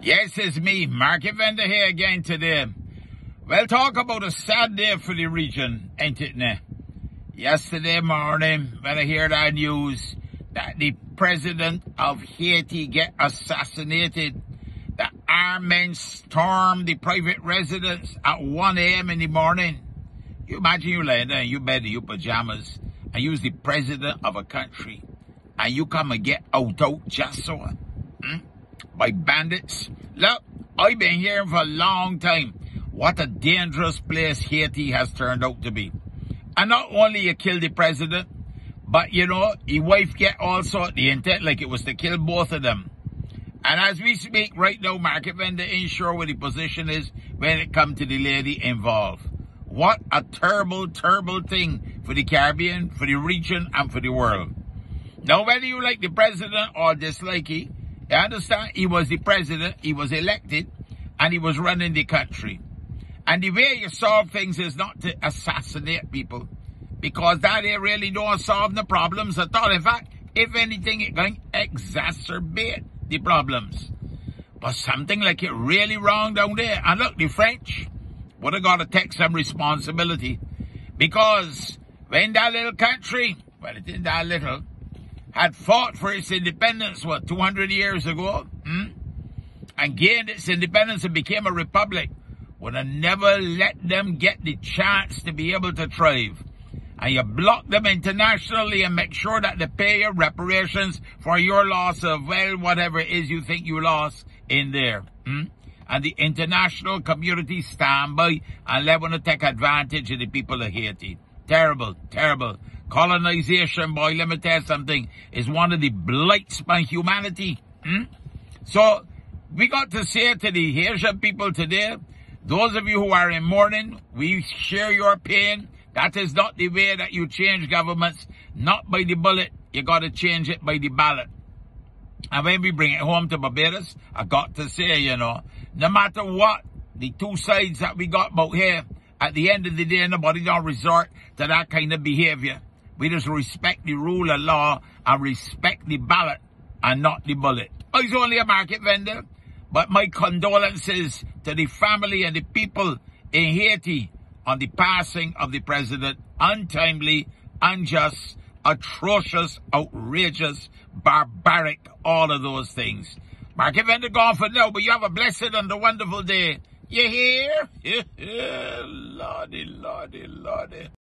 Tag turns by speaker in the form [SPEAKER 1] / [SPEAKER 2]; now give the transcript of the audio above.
[SPEAKER 1] Yes, it's me, Mark Evander here again today. Well, talk about a sad day for the region, ain't it now? Yesterday morning, when I hear that news that the president of Haiti get assassinated, the armed men stormed the private residence at 1 a.m. in the morning. You imagine you laying there in your bed in your pajamas and you's the president of a country and you come and get out just so. By bandits. Look, I've been hearing for a long time what a dangerous place Haiti has turned out to be. And not only you kill the president, but you know, his wife get also the intent like it was to kill both of them. And as we speak right now, Mark Evander ain't sure what the position is when it comes to the lady involved. What a terrible, terrible thing for the Caribbean, for the region, and for the world. Now, whether you like the president or dislike him, you understand? He was the president, he was elected, and he was running the country. And the way you solve things is not to assassinate people, because that ain't really don't solve the problems at all. In fact, if anything, it's going to exacerbate the problems. But something like it really wrong down there. And look, the French would have got to take some responsibility, because when that little country, well, it isn't that little, had fought for its independence, what, 200 years ago, and gained its independence and became a republic, would have never let them get the chance to be able to thrive. And you block them internationally and make sure that they pay your reparations for your loss of, well, whatever it is you think you lost in there. And the international community stand by and they want to take advantage of the people of Haiti. Terrible, terrible. Colonization, boy, let me tell you something, is one of the blights by humanity. So, we got to say to the Haitian people today, those of you who are in mourning, we share your pain. That is not the way that you change governments, not by the bullet. You got to change it by the ballot. And when we bring it home to Barbados, I got to say, you know, no matter what, the two sides that we got about here, at the end of the day, nobody don't resort to that kind of behavior. We just respect the rule of law and respect the ballot and not the bullet. I was only a Mark Evander, but my condolences to the family and the people in Haiti on the passing of the president. Untimely, unjust, atrocious, outrageous, barbaric, all of those things. Mark Evander gone for now, but you have a blessed and a wonderful day. You hear? Lordy, lordy, lordy.